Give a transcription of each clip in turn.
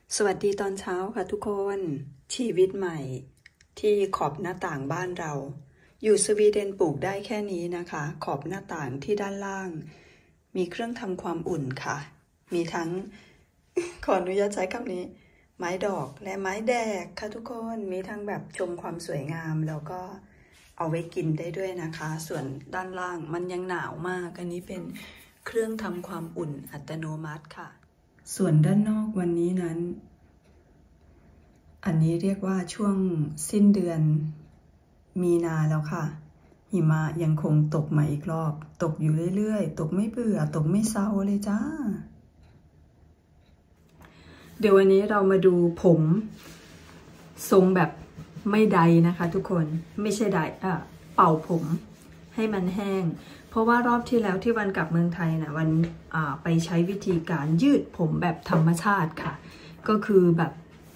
สวัสดีตอนเช้าค่ะทุกคนชีวิตใหม่ที่ขอบหน้าต่างบ้านเราอยู่สวีเดนปลูกได้แค่นี้นะคะขอบหน้าต่างที่ด้านล่างมีเครื่องทำความอุ่นค่ะมีทั้ง ขออนุญาตใช้คำนี้ไม้ดอกและไม้แดกค่ะทุกคนมีทั้งแบบชมความสวยงามแล้วก็เอาไว้กินได้ด้วยนะคะส่วนด้านล่างมันยังหนาวมากอันนี้เป็นเครื่องทำความอุ่นอัตโนมัติค่ะส่วนด้านนอกวันนี้นั้นอันนี้เรียกว่าช่วงสิ้นเดือนมีนาแล้วค่ะหิมะยังคงตกมาอีกรอบตกอยู่เรื่อยๆตกไม่เบื่อตกไม่เศร้าเลยจ้าเดี๋ยววันนี้เรามาดูผมทรงแบบไม่ไดนะคะทุกคนไม่ใช่ไดเป่าผมให้มันแห้งเพราะว่ารอบที่แล้วที่วันกลับเมืองไทยนะวันไปใช้วิธีการยืดผมแบบธรรมชาติค่ะก็คือแบบ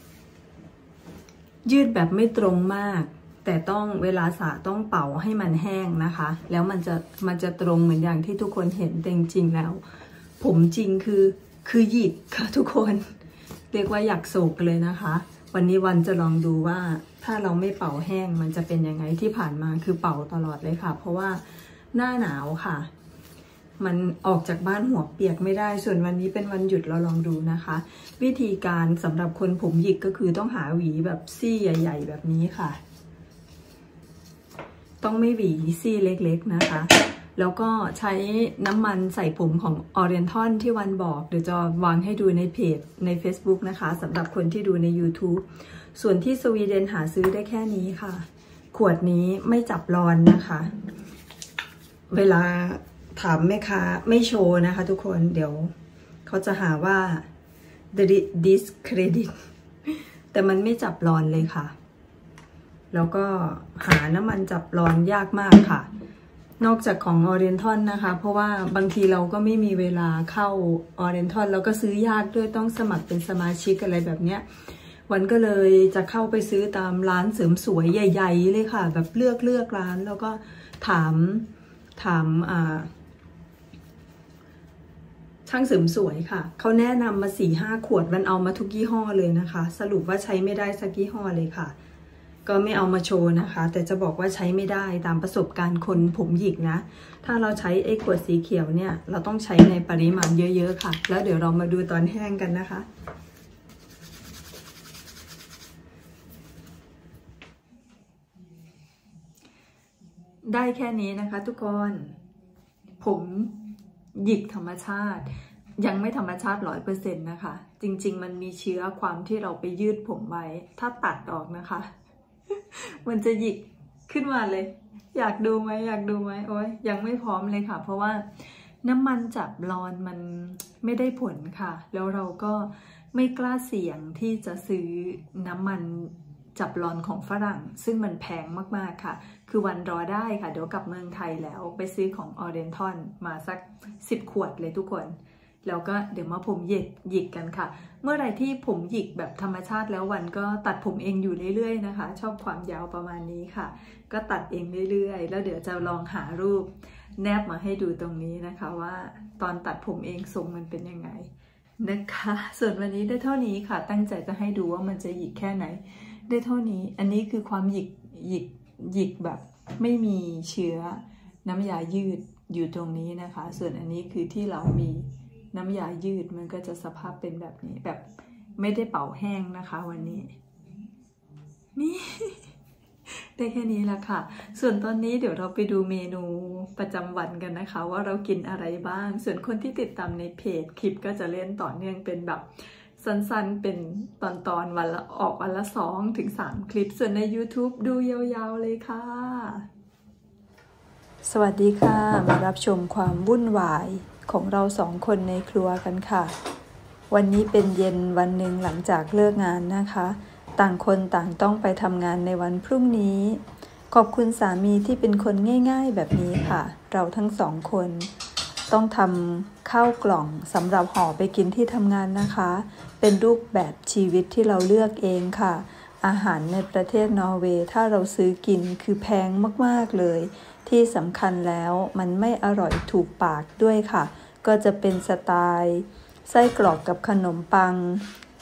ยืดแบบไม่ตรงมากแต่ต้องเวลาสระต้องเป่าให้มันแห้งนะคะแล้วมันจะตรงเหมือนอย่างที่ทุกคนเห็นแต่จริงๆแล้วผมจริงคือหยิกค่ะทุกคนเรียกว่าอยากโศกเลยนะคะวันนี้วันจะลองดูว่าถ้าเราไม่เป่าแห้งมันจะเป็นยังไงที่ผ่านมาคือเป่าตลอดเลยค่ะเพราะว่าหน้าหนาวค่ะมันออกจากบ้านหัวเปียกไม่ได้ส่วนวันนี้เป็นวันหยุดเราลองดูนะคะวิธีการสำหรับคนผมหยิกก็คือต้องหาหวีแบบซี่ใหญ่ๆแบบนี้ค่ะต้องไม่หวีซี่เล็กๆนะคะแล้วก็ใช้น้ำมันใส่ผมของ Oriental ที่วันบอกเดี๋ยวจะวางให้ดูในเพจใน Facebook นะคะสำหรับคนที่ดูใน YouTube ส่วนที่สวีเดนหาซื้อได้แค่นี้ค่ะขวดนี้ไม่จับร้อนนะคะเวลาถามแม่ค้าไม่โชว์นะคะทุกคนเดี๋ยวเขาจะหาว่า discredit แต่มันไม่จับร้อนเลยค่ะแล้วก็หาน้ำมันจับร้อนยากมากค่ะนอกจากของ Oriental นะคะเพราะว่าบางทีเราก็ไม่มีเวลาเข้า Oriental แล้วก็ซื้อยากด้วยต้องสมัครเป็นสมาชิกอะไรแบบเนี้ยวันก็เลยจะเข้าไปซื้อตามร้านเสริมสวยใหญ่ๆเลยค่ะแบบเลือกร้านแล้วก็ถามช่างเสริมสวยค่ะเขาแนะนำมา 4-5 ขวดมันเอามาทุกยี่ห้อเลยนะคะสรุปว่าใช้ไม่ได้สักยี่ห้อเลยค่ะก็ไม่เอามาโชว์นะคะแต่จะบอกว่าใช้ไม่ได้ตามประสบการณ์คนผมหยิกนะถ้าเราใช้ไอ้ขวดสีเขียวเนี่ยเราต้องใช้ในปริมาณเยอะๆค่ะแล้วเดี๋ยวเรามาดูตอนแห้งกันนะคะได้แค่นี้นะคะทุกคนผมหยิกธรรมชาติยังไม่ธรรมชาติ 100% นะคะจริงๆมันมีเชื้อความที่เราไปยืดผมไว้ถ้าตัดออกนะคะมันจะหยิกขึ้นมาเลยอยากดูไหมโอ้ยยังไม่พร้อมเลยค่ะเพราะว่าน้ำมันจับร้อนมันไม่ได้ผลค่ะแล้วเราก็ไม่กล้าเสี่ยงที่จะซื้อน้ำมันจับร้อนของฝรั่งซึ่งมันแพงมากๆค่ะคือวันรอได้ค่ะเดี๋ยวกลับเมืองไทยแล้วไปซื้อของ Oriental มาสัก10 ขวดเลยทุกคนแล้วก็เดี๋ยวมาผมหยิกกันค่ะเมื่อไหร่ที่ผมหยิกแบบธรรมชาติแล้ววันก็ตัดผมเองอยู่เรื่อยๆนะคะชอบความยาวประมาณนี้ค่ะก็ตัดเองเรื่อยๆแล้วเดี๋ยวจะลองหารูปแนบมาให้ดูตรงนี้นะคะว่าตอนตัดผมเองทรงมันเป็นยังไงนะคะส่วนวันนี้ได้เท่านี้ค่ะตั้งใจจะให้ดูว่ามันจะหยิกแค่ไหนได้เท่านี้อันนี้คือความหยิกแบบไม่มีเชื้อน้ำยายืดอยู่ตรงนี้นะคะส่วนอันนี้คือที่เรามีน้ำยายืดมันก็จะสภาพเป็นแบบนี้แบบไม่ได้เป่าแห้งนะคะวันนี้นี่ ได้แค่นี้ละค่ะส่วนตอนนี้เดี๋ยวเราไปดูเมนูประจำวันกันนะคะว่าเรากินอะไรบ้างส่วนคนที่ติดตามในเพจคลิปก็จะเล่นต่อเนื่องเป็นแบบสั้นๆเป็นตอนวันละออกวันละ2-3 คลิปส่วนใน YouTube ดูยาวๆเลยค่ะสวัสดีค่ะมารับชมความวุ่นวายของเรา2 คนในครัวกันค่ะวันนี้เป็นเย็นวันหนึ่งหลังจากเลิกงานนะคะต่างคนต่างต้องไปทำงานในวันพรุ่งนี้ขอบคุณสามีที่เป็นคนง่ายๆแบบนี้ค่ะเราทั้ง2 คนต้องทำข้าวกล่องสำหรับห่อไปกินที่ทำงานนะคะเป็นรูปแบบชีวิตที่เราเลือกเองค่ะอาหารในประเทศนอร์เวย์ถ้าเราซื้อกินคือแพงมากๆเลยที่สำคัญแล้วมันไม่อร่อยถูกปากด้วยค่ะก็จะเป็นสไตล์ไส้กรอกกับขนมปัง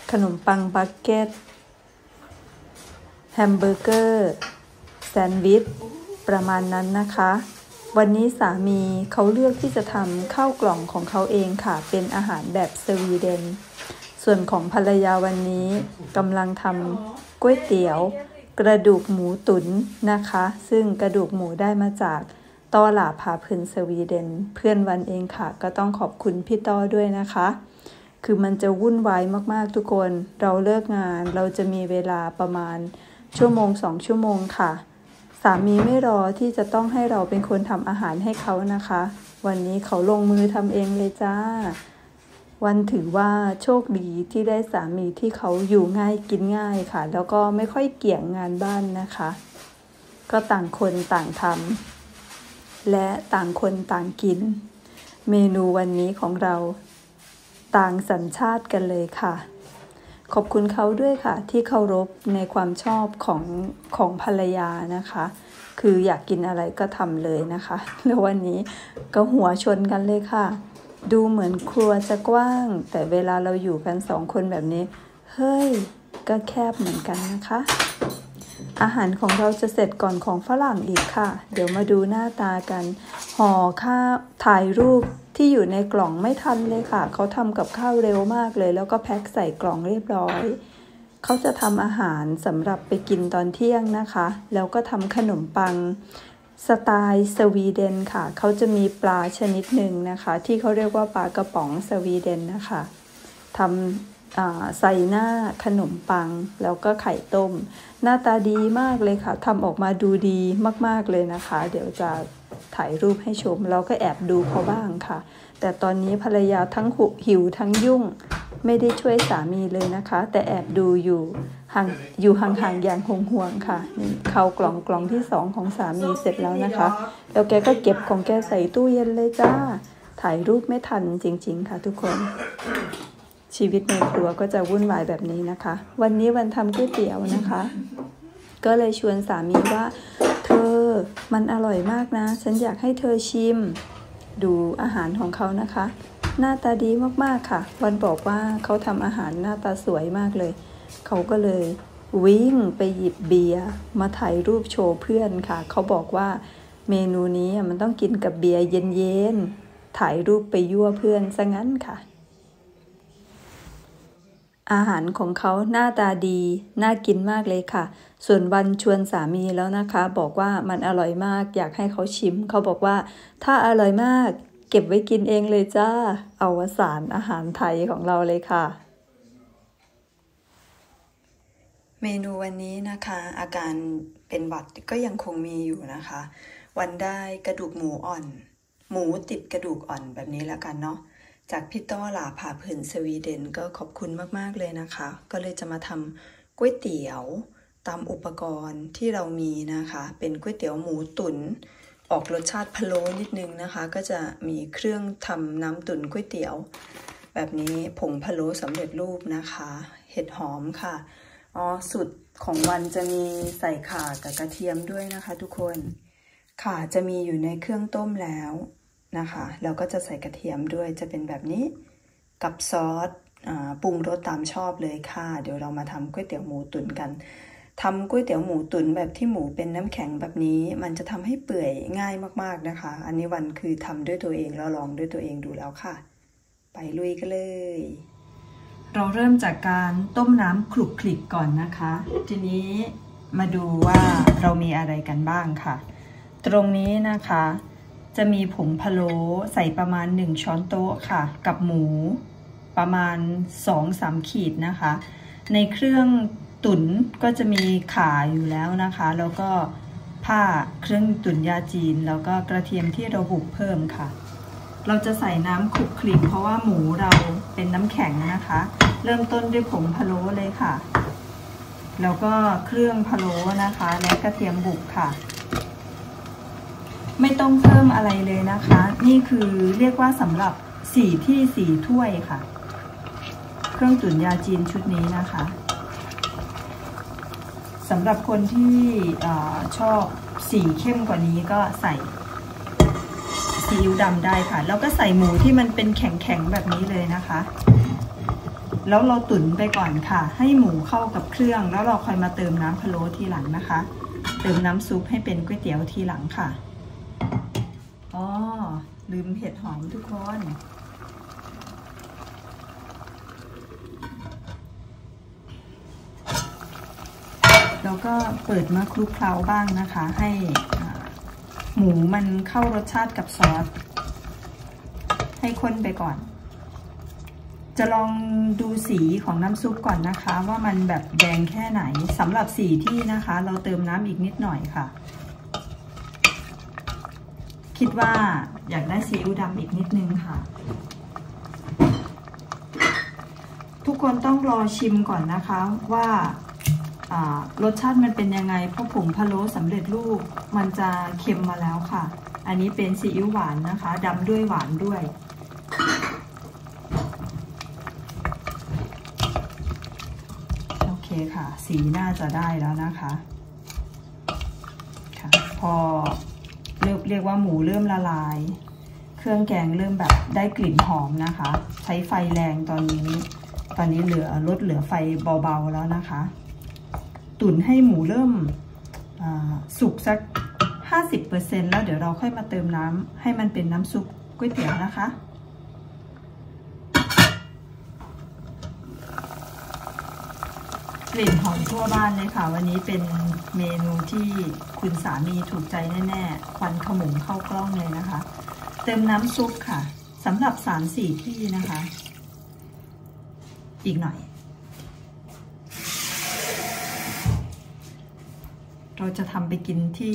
ขนมปังบักเก็ตแฮมเบอร์เกอร์แซนด์วิชประมาณนั้นนะคะวันนี้สามีเขาเลือกที่จะทำข้าวกล่องของเขาเองค่ะเป็นอาหารแบบสวีเดนส่วนของภรรยาวันนี้กำลังทำก๋วยเตี๋ยวกระดูกหมูตุ๋นนะคะซึ่งกระดูกหมูได้มาจากต้อหลาพาเพลินสวีเดนเพื่อนวันเองค่ะก็ต้องขอบคุณพี่ต้อด้วยนะคะคือมันจะวุ่นวายมากๆทุกคนเราเลิกงานเราจะมีเวลาประมาณชั่วโมง2 ชั่วโมงค่ะสามีไม่รอที่จะต้องให้เราเป็นคนทำอาหารให้เขานะคะวันนี้เขาลงมือทำเองเลยจ้าวันถือว่าโชคดีที่ได้สามีที่เขาอยู่ง่ายกินง่ายค่ะแล้วก็ไม่ค่อยเกี่ยงงานบ้านนะคะก็ต่างคนต่างทำและต่างคนต่างกินเมนูวันนี้ของเราต่างสัญชาติกันเลยค่ะขอบคุณเขาด้วยค่ะที่เคารพในความชอบของภรรยานะคะคืออยากกินอะไรก็ทำเลยนะคะแล้ววันนี้ก็หัวชนกันเลยค่ะดูเหมือนครัวจะกว้างแต่เวลาเราอยู่กัน2 คนแบบนี้เฮ้ยก็แคบเหมือนกันนะคะอาหารของเราจะเสร็จก่อนของฝรั่งอีกค่ะเดี๋ยวมาดูหน้าตากันห่อข้าวถ่ายรูปที่อยู่ในกล่องไม่ทันเลยค่ะเขาทำกับข้าวเร็วมากเลยแล้วก็แพ็คใส่กล่องเรียบร้อยเขาจะทำอาหารสำหรับไปกินตอนเที่ยงนะคะแล้วก็ทำขนมปังสไตล์สวีเดนค่ะเขาจะมีปลาชนิดหนึ่งนะคะที่เขาเรียกว่าปลากระป๋องสวีเดนนะคะทำใส่หน้าขนมปังแล้วก็ไข่ต้มหน้าตาดีมากเลยค่ะทำออกมาดูดีมากๆเลยนะคะเดี๋ยวจะถ่ายรูปให้ชมเราก็แอบดูเขาบ้างค่ะแต่ตอนนี้ภรรยาทั้งหิวทั้งยุ่งไม่ได้ช่วยสามีเลยนะคะแต่แอบดูอยู่ห่างๆอย่างห่วงๆค่ะนี่เข้ากล่องที่2ของสามีเสร็จแล้วนะคะแล้วแกก็เก็บของแกใส่ตู้เย็นเลยจ้าถ่ายรูปไม่ทันจริงๆค่ะทุกคนชีวิตในครัวก็จะวุ่นวายแบบนี้นะคะวันนี้วันทำก๋วยเตี๋ยวนะคะก็เลยชวนสามีว่าเธอมันอร่อยมากนะฉันอยากให้เธอชิมดูอาหารของเขานะคะหน้าตาดีมากๆค่ะวันบอกว่าเขาทำอาหารหน้าตาสวยมากเลยเขาก็เลยวิ่งไปหยิบเบียร์มาถ่ายรูปโชว์เพื่อนค่ะเขาบอกว่าเมนูนี้มันต้องกินกับเบียร์เย็นๆถ่ายรูปไปยั่วเพื่อนซะงั้นค่ะอาหารของเขาหน้าตาดีน่ากินมากเลยค่ะส่วนวันชวนสามีแล้วนะคะบอกว่ามันอร่อยมากอยากให้เขาชิมเขาบอกว่าถ้าอร่อยมากเก็บไว้กินเองเลยจ้าอวสานอาหารไทยของเราเลยค่ะเมนูวันนี้นะคะอาการเป็นหวัดก็ยังคงมีอยู่นะคะวันได้กระดูกหมูอ่อนหมูติดกระดูกอ่อนแบบนี้แล้วกันเนาะจากพี่ต้อหลาผาเพลินสวีเดนก็ขอบคุณมากๆเลยนะคะก็เลยจะมาทำก๋วยเตี๋ยวตามอุปกรณ์ที่เรามีนะคะเป็นก๋วยเตี๋ยวหมูตุ๋นออกรสชาติพะโล้นิดนึงนะคะก็จะมีเครื่องทำน้ำตุ๋นก๋วยเตี๋ยวแบบนี้ผงพะโล้สำเร็จรูปนะคะเห็ดหอมค่ะสูตรของวันจะมีใส่ข่ากับกระเทียมด้วยนะคะทุกคนข่าจะมีอยู่ในเครื่องต้มแล้วนะคะแล้วก็จะใส่กระเทียมด้วยจะเป็นแบบนี้กับซอสปรุงรสตามชอบเลยค่ะเดี๋ยวเรามาทำก๋วยเตี๋ยวหมูตุ๋นกันทำก๋วยเตี๋ยวหมูตุ๋นแบบที่หมูเป็นน้ำแข็งแบบนี้มันจะทำให้เปื่อยง่ายมากๆนะคะอันนี้วันคือทำด้วยตัวเองแล้วลองด้วยตัวเองดูแล้วค่ะไปลุยกันเลยเราเริ่มจากการต้มน้ำคลุกคลิกก่อนนะคะทีนี้มาดูว่าเรามีอะไรกันบ้างค่ะตรงนี้นะคะจะมีผงพะโล้ใส่ประมาณ1 ช้อนโต๊ะค่ะกับหมูประมาณ 2-3 ขีดนะคะในเครื่องตุ๋นก็จะมีข่าอยู่แล้วนะคะแล้วก็ผ้าเครื่องตุ๋นยาจีนแล้วก็กระเทียมที่เราบุกเพิ่มค่ะเราจะใส่น้ำคลุกคลิกเพราะว่าหมูเราเป็นน้ำแข็งนะคะเริ่มต้นด้วยผงพะโล้เลยค่ะแล้วก็เครื่องพะโล้นะคะและกระเทียมบุกค่ะไม่ต้องเพิ่มอะไรเลยนะคะนี่คือเรียกว่าสำหรับ4 ที่ 4 ถ้วยค่ะเครื่องตุ๋นยาจีนชุดนี้นะคะสำหรับคนที่ชอบสีเข้มกว่านี้ก็ใส่ซีอิ๊วดำได้ค่ะแล้วก็ใส่หมูที่มันเป็นแข็งๆแบบนี้เลยนะคะแล้วเราตุ๋นไปก่อนค่ะให้หมูเข้ากับเครื่องแล้วเราค่อยมาเติมน้ำพะโล้ทีหลังนะคะเติมน้ำซุปให้เป็นก๋วยเตี๋ยวทีหลังค่ะอ๋อลืมเห็ดหอมทุกคนแล้วก็เปิดมาคลุกเคล้าบ้างนะคะให้หมูมันเข้ารสชาติกับซอสให้ข้นไปก่อนจะลองดูสีของน้ำซุปก่อนนะคะว่ามันแบบแดงแค่ไหนสำหรับสีที่นะคะเราเติมน้ำอีกนิดหน่อยค่ะคิดว่าอยากได้ซีอิ๊วดำอีกนิดนึงค่ะทุกคนต้องรอชิมก่อนนะคะว่ารสชาติมันเป็นยังไงเพราะผงพะโล้สำเร็จรูปมันจะเค็มมาแล้วค่ะอันนี้เป็นซีอิ๊วหวานนะคะดำด้วยหวานด้วยโอเคค่ะสีน่าจะได้แล้วนะคะค่ะพอเรียกว่าหมูเริ่มละลายเครื่องแกงเริ่มแบบได้กลิ่นหอมนะคะใช้ไฟแรงตอนนี้ลดเหลือไฟเบาๆแล้วนะคะตุ๋นให้หมูเริ่มสุกสัก 50% แล้วเดี๋ยวเราค่อยมาเติมน้ำให้มันเป็นน้ำซุปก๋วยเตี๋ยวนะคะกลิ่นหอมทั่วบ้านเลยค่ะวันนี้เป็นเมนูที่คุณสามีถูกใจแน่ๆควันขมุงเข้ากล้องเลยนะคะเติมน้ำซุปค่ะสำหรับ 3-4 ที่นะคะอีกหน่อยเราจะทำไปกินที่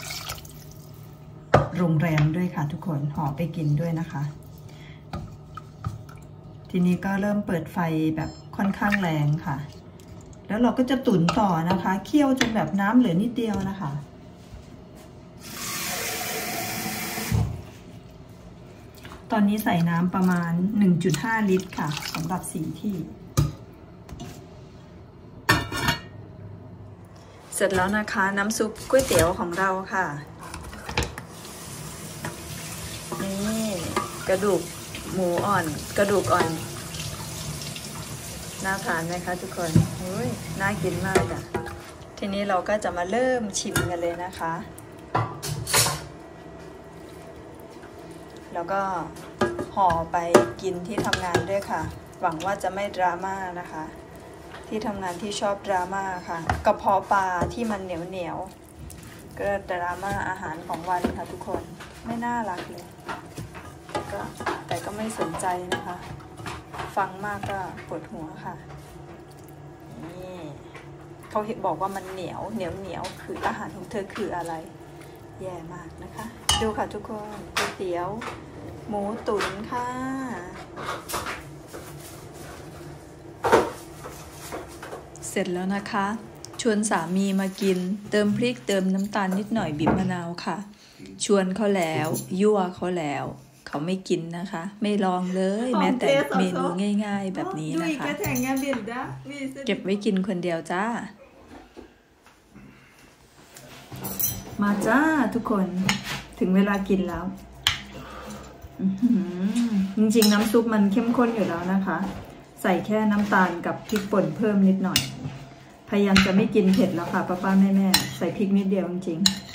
โรงแรมด้วยค่ะทุกคนห่อไปกินด้วยนะคะทีนี้ก็เริ่มเปิดไฟแบบค่อนข้างแรงค่ะแล้วเราก็จะตุ๋นต่อนะคะเคี่ยวจนแบบน้ำเหลือนิดเดียวนะคะตอนนี้ใส่น้ำประมาณ 1.5 ลิตรค่ะสำหรับ4ที่เสร็จแล้วนะคะน้ำซุปก๋วยเตี๋ยวของเราค่ะนี่กระดูกหมูอ่อนกระดูกอ่อนน่าทานไหมคะทุกคนน่ากินมากอ่ะทีนี้เราก็จะมาเริ่มชิมกันเลยนะคะแล้วก็ห่อไปกินที่ทำงานด้วยค่ะหวังว่าจะไม่ดราม่านะคะที่ทำงานที่ชอบดราม่าค่ะกระเพาะปลาที่มันเหนียวก็ดราม่าอาหารของวันค่ะทุกคนไม่น่ารักเลยแต่ก็ไม่สนใจนะคะฟังมากก็ปวดหัวค่ะนี่เขาบอกว่ามันเหนียวคืออาหารของเธอคืออะไรแย่มากนะคะดูค่ะทุกคนก๋วยเตี๋ยวหมูตุ๋นค่ะเสร็จแล้วนะคะชวนสามีมากินเติมพริกเติมน้ำตาลนิดหน่อยบีบมะนาวค่ะชวนเขาแล้วยั่วเขาแล้วเขาไม่กินนะคะไม่ลองเลยแม้แต่เมนูง่ายๆแบบนี้นะคะเก็บไว้กินคนเดียวจ้ามาจ้าทุกคนถึงเวลากินแล้วจริงๆน้ำซุปมันเข้มข้นอยู่แล้วนะคะใส่แค่น้ำตาลกับพริกป่นเพิ่มนิดหน่อยพยายามจะไม่กินเผ็ดแล้วค่ะป้าๆแม่ๆใส่พริกนิดเดียวจริง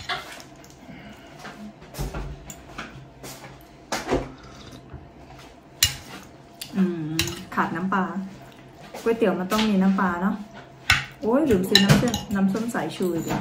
ขาดน้ำปลาก๋วยเตี๋ยวมันต้องมีน้ำปลาเนาะโอ้ยลืมซื้อน้ำส้มสายชูอีกแล้ว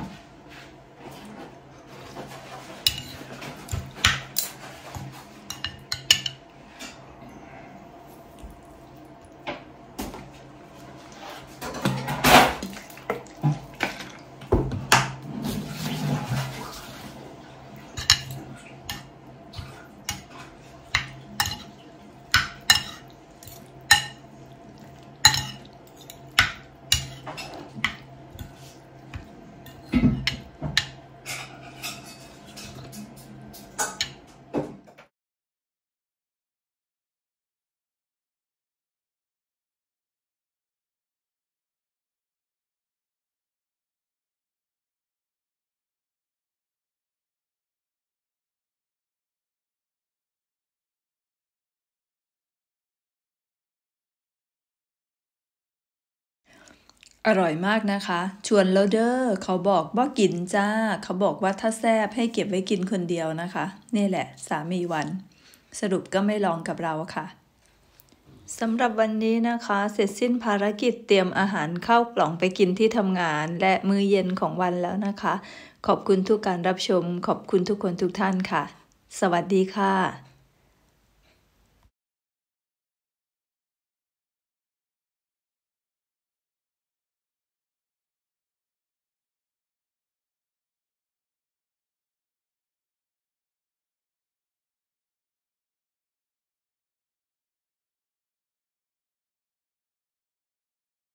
อร่อยมากนะคะชวนแล้วเด้อเขาบอกว่ากินจ้าเขาบอกว่าถ้าแซ่บให้เก็บไว้กินคนเดียวนะคะนี่แหละสามีวันสรุปก็ไม่ลองกับเราค่ะสำหรับวันนี้นะคะเสร็จสิ้นภารกิจเตรียมอาหารเข้ากล่องไปกินที่ทำงานและมื้อเย็นของวันแล้วนะคะขอบคุณทุกการรับชมขอบคุณทุกคนทุกท่านค่ะสวัสดีค่ะ